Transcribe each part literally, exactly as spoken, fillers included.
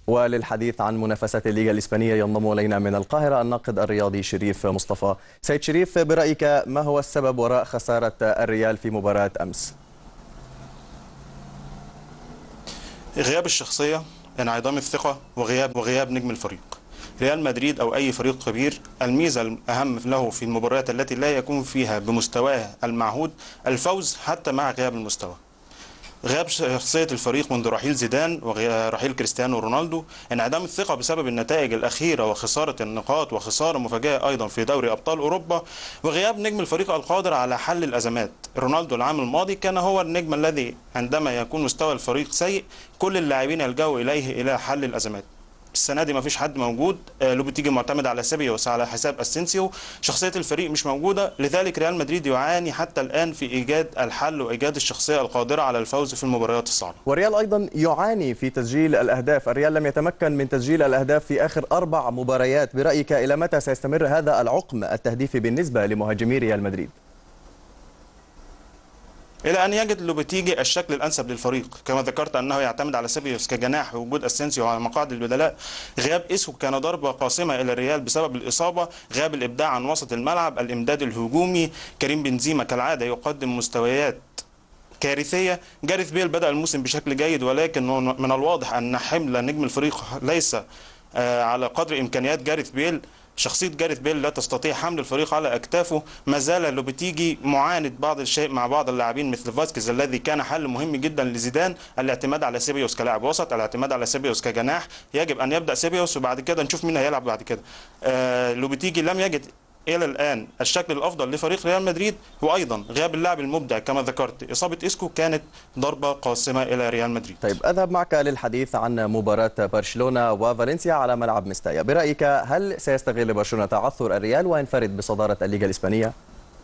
وللحديث عن منافسات الليغا الإسبانية ينضم إلينا من القاهرة الناقد الرياضي شريف مصطفى. سيد شريف، برأيك ما هو السبب وراء خسارة الريال في مباراة أمس؟ غياب الشخصية، انعدام الثقة، وغياب وغياب نجم الفريق. ريال مدريد أو أي فريق كبير، الميزة الأهم له في المباريات التي لا يكون فيها بمستواه المعهود الفوز حتى مع غياب المستوى. غياب شخصية الفريق منذ رحيل زيدان ورحيل كريستيانو رونالدو، انعدام الثقة بسبب النتائج الأخيرة وخسارة النقاط وخسارة مفاجئة أيضا في دوري أبطال أوروبا، وغياب نجم الفريق القادر على حل الأزمات. رونالدو العام الماضي كان هو النجم الذي عندما يكون مستوى الفريق سيء كل اللاعبين يلجأوا إليه إلى حل الأزمات. السنه دي ما فيش حد موجود، لوبيتيجي معتمد على سيبايوس على حساب اسينسيو، شخصيه الفريق مش موجوده، لذلك ريال مدريد يعاني حتى الان في ايجاد الحل وايجاد الشخصيه القادره على الفوز في المباريات الصعبه. والريال ايضا يعاني في تسجيل الاهداف، الريال لم يتمكن من تسجيل الاهداف في اخر اربع مباريات، برايك الى متى سيستمر هذا العقم التهديفي بالنسبه لمهاجمي ريال مدريد؟ إلى أن يجد لوبيتيجي الشكل الأنسب للفريق، كما ذكرت أنه يعتمد على سيبايوس كجناح ووجود أسينسيو على مقاعد البدلاء. غياب إسكو كان ضربة قاسمة إلى الريال بسبب الإصابة، غياب الإبداع عن وسط الملعب، الإمداد الهجومي، كريم بنزيما كالعادة يقدم مستويات كارثية. جاريث بيل بدأ الموسم بشكل جيد، ولكن من الواضح أن حمل نجم الفريق ليس على قدر إمكانيات جاريث بيل. شخصية جاريث بيل لا تستطيع حمل الفريق على أكتافه. ما زال لوبيتيجي معاند بعض الشيء مع بعض اللاعبين مثل فاسكيز الذي كان حل مهم جدا لزيدان، الاعتماد على سيبايوس كلاعب وسط، الاعتماد على سيبايوس كجناح. يجب أن يبدأ سيبايوس وبعد كده نشوف مين هيلعب بعد كده. آه لوبيتيجي لم يجد إلى الآن الشكل الأفضل لفريق ريال مدريد، وأيضا غياب اللاعب المبدع كما ذكرت. إصابة إسكو كانت ضربة قاسمة إلى ريال مدريد. طيب، أذهب معك للحديث عن مباراة برشلونة وفالنسيا على ملعب مستايا. برأيك هل سيستغل برشلونة تعثر الريال وينفرد بصدارة الليغا الإسبانية؟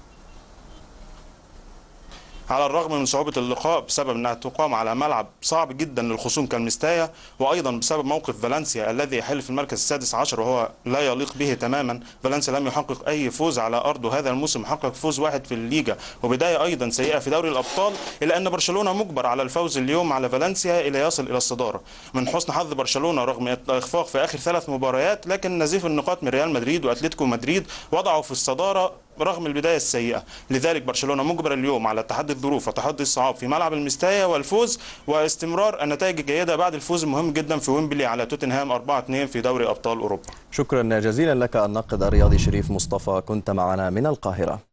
على الرغم من صعوبة اللقاء بسبب أنها تقام على ملعب صعب جدا للخصوم كالمستايا، وأيضا بسبب موقف فالنسيا الذي يحل في المركز السادس عشر وهو لا يليق به تماما. فالنسيا لم يحقق أي فوز على أرضه هذا الموسم، حقق فوز واحد في الليغا وبداية أيضا سيئة في دوري الأبطال، إلا أن برشلونة مجبر على الفوز اليوم على فالنسيا إلى يصل إلى الصدارة. من حسن حظ برشلونة رغم الإخفاق في آخر ثلاث مباريات، لكن نزيف النقاط من ريال مدريد وأتلتيكو مدريد وضعوا في الصدارة رغم البداية السيئة. لذلك برشلونة مجبر اليوم على تحدي الظروف وتحدي الصعاب في ملعب المستايا والفوز واستمرار النتائج الجيدة بعد الفوز المهم جدا في ويمبلي على توتنهام أربعة اثنين في دوري أبطال أوروبا. شكرا جزيلا لك الناقد الرياضي شريف مصطفى، كنت معنا من القاهرة.